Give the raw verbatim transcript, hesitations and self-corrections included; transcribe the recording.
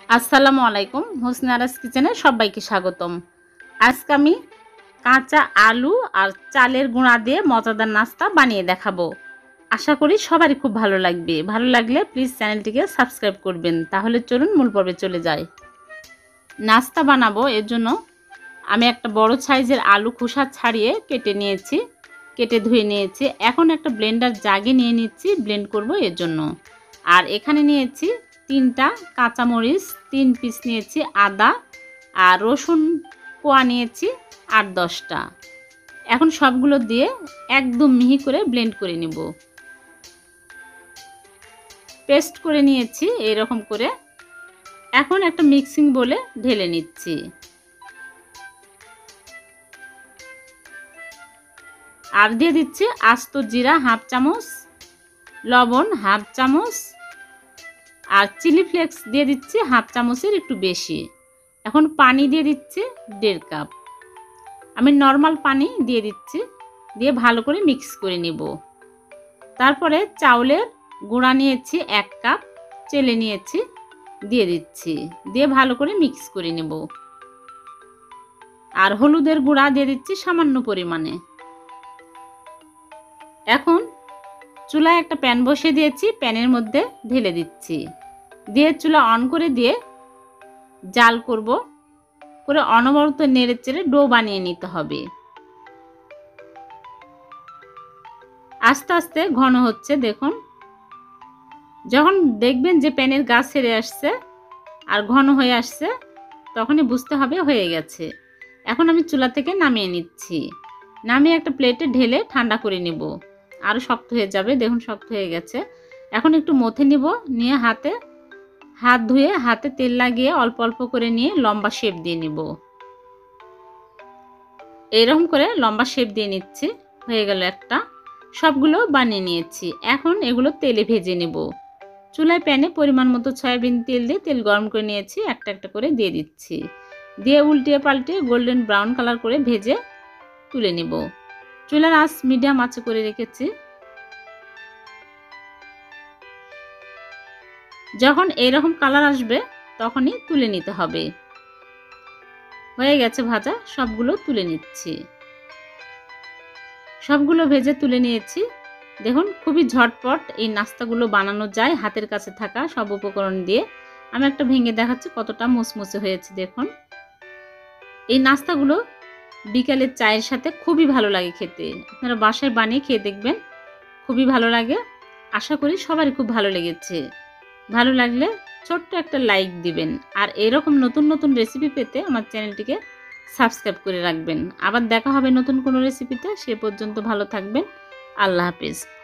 আসসালামু আলাইকুম, হোসনে আরাস কিচেনে সবাইকে স্বাগতম। আজকে আমি কাঁচা আলু আর চালের গুঁড়া দিয়ে মজাদার নাস্তা বানিয়ে দেখাবো। আশা করি সবারই খুব ভালো লাগবে। ভালো লাগলে প্লিজ চ্যানেলটিকে সাবস্ক্রাইব করবেন। তাহলে চলুন মূল পর্বে চলে যাই। নাস্তা বানাবো, এর জন্য আমি একটা বড় সাইজের আলু খোসা ছাড়িয়ে কেটে নিয়েছি, কেটে ধুয়ে নিয়েছি। এখন একটা ব্লেন্ডার জাগে নিয়ে নিচ্ছি, ব্লেন্ড করব এর জন্য। আর এখানে নিয়েছি তিনটা কাঁচামরিচ, তিন পিস নিয়েছি আদা, আর রসুন কোয়া নিয়েছি আট দশটা। এখন সবগুলো দিয়ে একদম মিহি করে ব্লেন্ড করে নেব। পেস্ট করে নিয়েছি এইরকম করে। এখন একটা মিক্সিং বোলে ঢেলে নিচ্ছি। আর দিয়ে দিচ্ছি আস্ত জিরা হাফ চামচ, লবণ হাফ চামচ, আর চিলি ফ্লেক্স দিয়ে দিচ্ছি হাফ চামচের একটু বেশি। এখন পানি দিয়ে দিচ্ছি দেড় কাপ। আমি নর্মাল পানি দিয়ে দিচ্ছি, দিয়ে ভালো করে মিক্স করে নিব। তারপরে চাউলের গুঁড়া নিয়েছি এক কাপ, চেলে নিয়েছি, দিয়ে দিচ্ছি, দিয়ে ভালো করে মিক্স করে নেব। আর হলুদের গুঁড়া দিয়ে দিচ্ছি সামান্য পরিমাণে। এখন চুলায় একটা প্যান বসিয়ে দিয়েছি, প্যানের মধ্যে ঢেলে দিচ্ছি, দিয়ে চুলা অন করে দিয়ে জাল করব, করে অনবরত নেড়ে চেড়ে ডো বানিয়ে নিতে হবে। আস্তে আস্তে ঘন হচ্ছে, দেখুন। যখন দেখবেন যে প্যানের গা ছেড়ে আসছে আর ঘন হয়ে আসছে, তখনই বুঝতে হবে হয়ে গেছে। এখন আমি চুলা থেকে নামিয়ে নিচ্ছি, নামিয়ে একটা প্লেটে ঢেলে ঠান্ডা করে নিব। আরও শক্ত হয়ে যাবে, দেখুন শক্ত হয়ে গেছে। এখন একটু মথে নিব, নিয়ে হাতে হাত ধুয়ে হাতে তেল লাগিয়ে অল্প অল্প করে নিয়ে লম্বা শেপ দিয়ে নিব। এইরকম করে লম্বা শেপ দিয়ে নিচ্ছি। হয়ে গেল একটা, সবগুলো বানিয়ে নিয়েছি। এখন এগুলো তেলে ভেজে নেব। চুলায় প্যানে পরিমাণ মতো সয়াবিন তেল দিয়ে তেল গরম করে নিয়েছি, একটা একটা করে দিয়ে দিচ্ছি, দিয়ে উল্টিয়ে পাল্টে গোল্ডেন ব্রাউন কালার করে ভেজে তুলে নেব। চুলার আঁচ মিডিয়াম আঁচে করে রেখেছি। যখন এইরকম কালার আসবে তখনই তুলে নিতে হবে। হয়ে গেছে ভাজা, সবগুলো তুলে নিচ্ছি। সবগুলো ভেজে তুলে নিয়েছি। দেখুন খুবই ঝটপট এই নাস্তাগুলো বানানো যায় হাতের কাছে থাকা সব উপকরণ দিয়ে। আমি একটা ভেঙে দেখাচ্ছি কতটা মুচমুচে হয়েছে, দেখুন। এই নাস্তাগুলো বিকালের চায়ের সাথে খুবই ভালো লাগে খেতে। আপনারা বাসায় বানিয়ে খেয়ে দেখবেন, খুবই ভালো লাগে। আশা করি সবারই খুব ভালো লেগেছে। ভালো লাগলে ছোট্ট একটা লাইক দিবেন, আর এরকম নতুন নতুন রেসিপি পেতে আমার চ্যানেলটিকে সাবস্ক্রাইব করে রাখবেন। আবার দেখা হবে নতুন কোনো রেসিপিতে। সে পর্যন্ত ভালো থাকবেন। আল্লাহ হাফেজ।